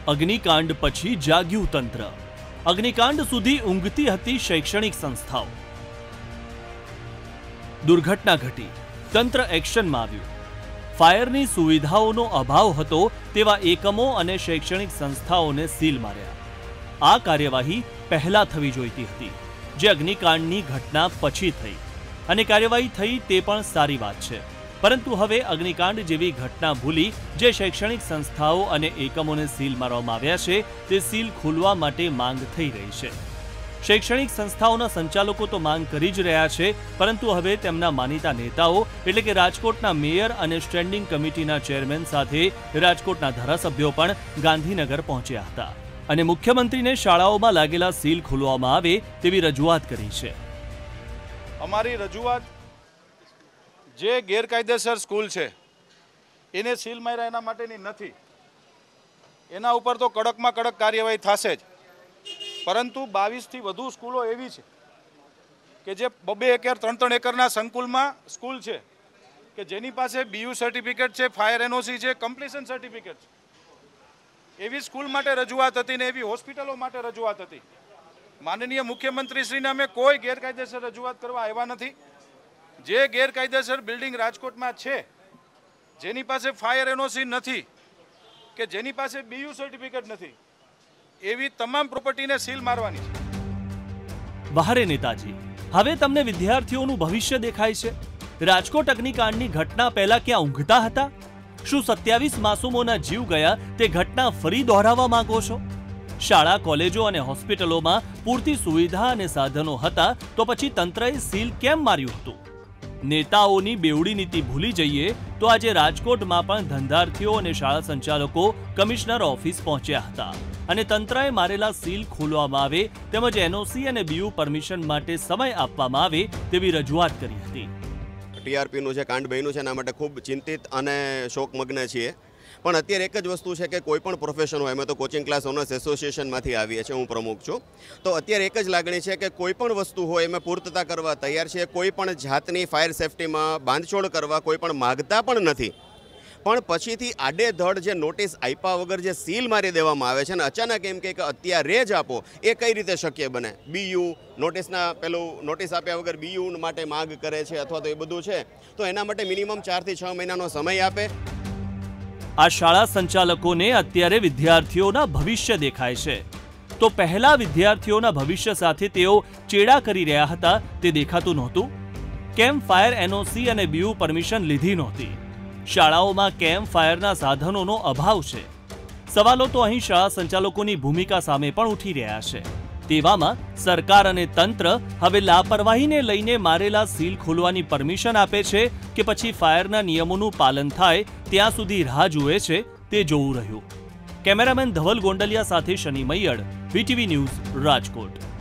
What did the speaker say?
અગ્નિકાંડ પછી જાગ્યું તંત્ર. અગ્નિકાંડ સુધી ઊંઘતી હતી શૈક્ષણિક સંસ્થાઓ. દુર્ઘટના ઘટી, તંત્ર એક્શનમાં આવ્યું. ફાયરની સુવિધાઓનો અભાવ હતો તેવા એકમો અને શૈક્ષણિક સંસ્થાઓને સીલ માર્યા. આ કાર્યવાહી પહેલા થવી જોઈતી હતી, જે અગ્નિકાંડની ઘટના પછી થઈ, અને કાર્યવાહી થઈ તે પણ સારી વાત છે. પરંતુ હવે અગ્નિકાંડ જેવી ઘટના ભૂલી જે શૈક્ષણિક સંસ્થાઓ અને એકમોને સીલ મારવામાં આવ્યા છે તે સીલ ખોલવા માટે માંગ થઈ રહી છે. શૈક્ષણિક સંસ્થાઓના સંચાલકો તો માંગ કરી જ રહ્યા છે, પરંતુ હવે તેમના માનીતા નેતાઓ એટલે કે રાજકોટના મેયર અને સ્ટેન્ડિંગ કમિટીના ચેરમેન સાથે રાજકોટના ધારાસભ્યો પણ ગાંધીનગર પહોંચ્યા હતા અને મુખ્યમંત્રીને શાળાઓમાં લાગેલા સીલ ખોલવામાં આવે તેવી રજૂઆત કરી છે. અમારી રજૂઆત જે ગેરકાયદેસર સ્કૂલ છે એને સીલ માર્યા એના માટેની નથી. એના ઉપર તો કડકમાં કડક કાર્યવાહી થશે જ. પરંતુ 22થી વધુ સ્કૂલો એવી છે કે જે 2 એકર 3 એકરના સંકુલમાં સ્કૂલ છે કે જેની પાસે BU સર્ટિફિકેટ છે, ફાયર NOC છે, કમ્પ્લીશન સર્ટિફિકેટ છે. એવી સ્કૂલ માટે રજૂઆત હતી ને એવી હોસ્પિટલો માટે રજૂઆત હતી. માનનીય મુખ્યમંત્રીશ્રીને અમે કોઈ ગેરકાયદેસર રજૂઆત કરવા આવ્યા નથી. જે ગેરકાયદેસર બિલ્ડિંગ રાજકોટમાં છે, જેની પાસે ફાયર NOC નથી કે જેની પાસે BU સર્ટિફિકેટ નથી, એવી તમામ પ્રોપર્ટીને સીલ મારવાની છે. બહારે નેતાજી, હવે તમને વિદ્યાર્થીઓનું ભવિષ્ય દેખાય છે? રાજકોટ અગ્નિકાંડની ઘટના પહેલા ક્યાં ઊંઘતા હતા? શું 27 માસૂમોના જીવ ગયા તે ઘટના ફરી દોહરાવવા માંગો છો? શાળા, કોલેજો અને હોસ્પિટલોમાં પૂરતી સુવિધા અને સાધનો હતા તો પછી તંત્રએ સીલ કેમ માર્યું હતું? નેતાઓની બેવડી નીતિ ભૂલી જઈએ તો આજે રાજકોટમાં પણ ધંધાર્થીઓ અને શાળા સંચાલકો કમિશનર ઓફિસ પહોંચ્યા હતા અને તંત્રએ મારેલા સીલ ખોલવામાં આવે તેમજ NOC અને BU પરમિશન માટે સમય આપવામાં આવે તેવી રજૂઆત કરી હતી. TRPનું જે કાંડ બન્યું છે એના માટે ખૂબ ચિંતિત અને શોકમગ્ન છીએ. પણ અત્યારે એક જ વસ્તુ છે કે કોઈ પણ પ્રોફેશન હોય, અમે તો કોચિંગ ક્લાસ ઓનર્સ એસોસિએશનમાંથી આવીએ છીએ, હું પ્રમુખ છું, તો અત્યારે એક જ લાગણી છે કે કોઈ પણ વસ્તુ હોય એમાં પૂર્તતા કરવા તૈયાર છે. કોઈ પણ જાતની ફાયર સેફટીમાં બાંધછોડ કરવા કોઈ પણ માગતા પણ નથી. પણ પછીથી આડેધડ જે નોટિસ આપ્યા વગર જે સીલ મારી દેવામાં આવે છે ને અચાનક એમ કે અત્યારે જ આપો, એ કઈ રીતે શક્ય બને? BU નોટિસના નોટિસ આપ્યા વગર BU માટે માગ કરે છે અથવા તો એ બધું છે, તો એના માટે મિનિમમ 4 થી 6 મહિનાનો સમય આપે. આ શાળા સંચાલકોને અત્યારે વિદ્યાર્થીઓના ભવિષ્ય દેખાય છે, તો પહેલા વિદ્યાર્થીઓના ભવિષ્ય સાથે તેઓ ચેડા કરી રહ્યા હતા તે દેખાતું નહોતું? કેમ ફાયર NOC અને BU પરમિશન લીધી નહોતી? શાળાઓમાં કેમ ફાયરના સાધનોનો અભાવ છે? સવાલો તો અહીં શાળા સંચાલકોની ભૂમિકા સામે પણ ઉઠી રહ્યા છે. તેવામાં સરકાર અને તંત્ર હવે લાપરવાહીને લઈને મારેલા સીલ ખોલવાની પરમિશન આપે છે કે પછી ફાયરના નિયમોનું પાલન થાય ત્યાં સુધી રાહ જુએ છે તે જોવું રહ્યું. કેમેરામેન ધવલ ગોંડલિયા સાથે શનિ મૈયડ, VTV ન્યૂઝ, રાજકોટ.